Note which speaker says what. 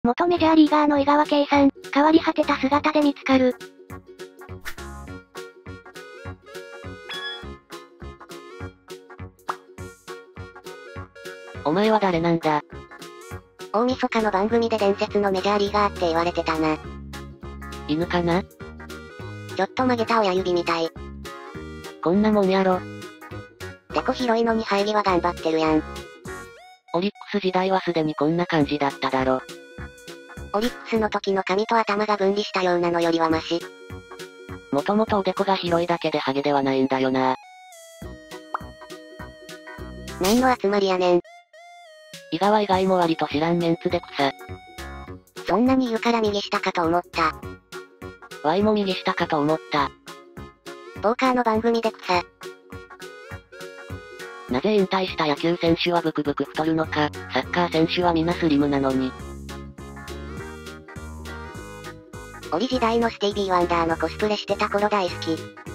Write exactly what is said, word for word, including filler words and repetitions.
Speaker 1: 元メジャーリーガーの井川圭さん、変わり果てた姿で見つかる。
Speaker 2: お前は誰なんだ？
Speaker 3: 大晦日の番組で伝説のメジャーリーガーって言われてたな。
Speaker 2: 犬かな？
Speaker 3: ちょっと曲げた親指みたい。
Speaker 2: こんなもんやろ。
Speaker 3: てこ広いのに入りは頑張ってるやん。
Speaker 2: オリックス時代はすでにこんな感じだっただろ。
Speaker 3: オリックスの時の髪と頭が分離したようなのよりはマシ。
Speaker 2: もともとおでこが広いだけでハゲではないんだよな。
Speaker 3: 何の集まりやねん。
Speaker 2: 井川以外も割と知らんメンツで草。
Speaker 3: そんなに言うから右下かと思った。
Speaker 2: ワイも右下かと思った。
Speaker 3: ポーカーの番組で草。
Speaker 2: なぜ引退した野球選手はブクブク太るのか、サッカー選手は皆スリムなのに。
Speaker 3: オリ時代のスティービー・ワンダーのコスプレしてた頃大好き。